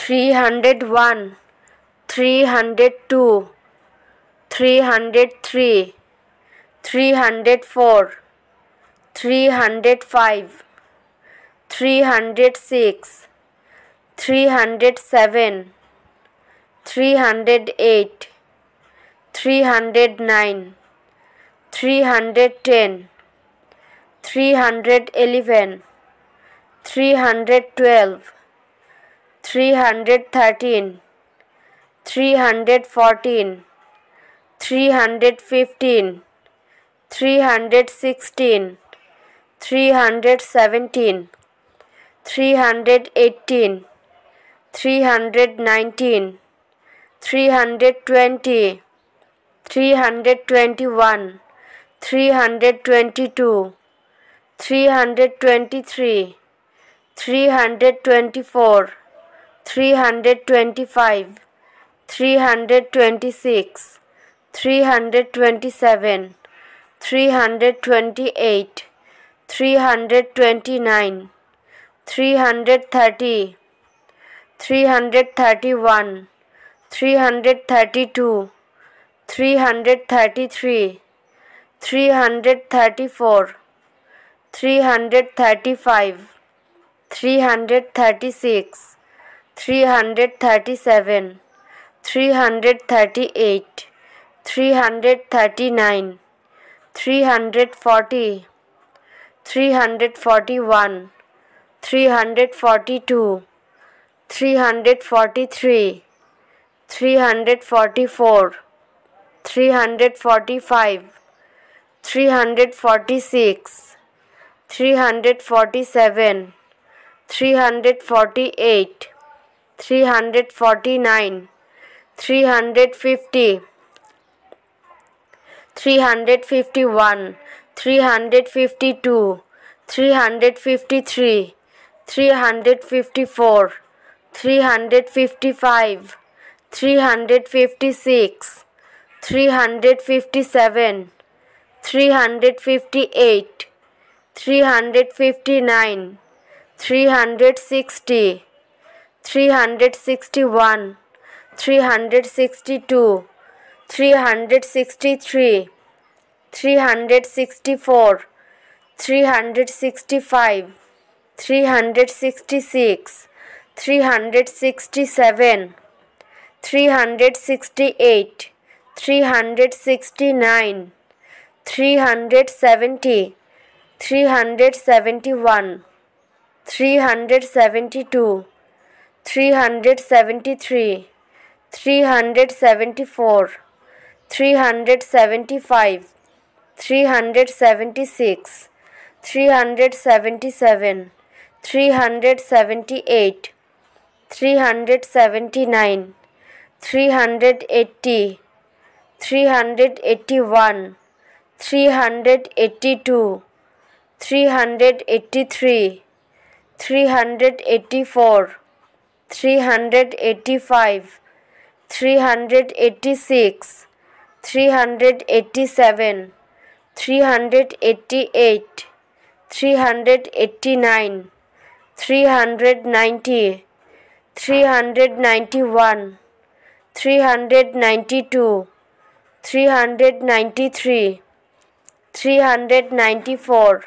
301, 302, 303, 304, 305, 306, 307, 308, 309, 310, 311, 312, 313, 314, 315, 316, 317, 318, 319, 320, 321, 322, 323, 324, 325, 326, 327, 328, 329, 330, 331, 332, 333, 334, 335, 336, 337, 338, 339, 340, 341, 342, 343, 344, 345, 346, 347, 348, 349, 350, 351, 352, 353, 354, 355, 356, 357, 358, 359, 360, 361, 362, 363, 364, 365, 366, 367, 368, 369, 370, 371, 372, 373, 374, 375, 376, 377, 378, 379, 380, 381, 382, 383, 384, 385, 386, 387, 388, 389, 390, 391, 392, 393, 394,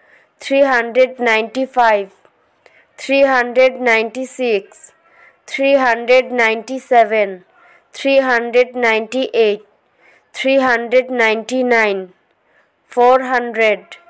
395, 396, 397, 398, 399, 400,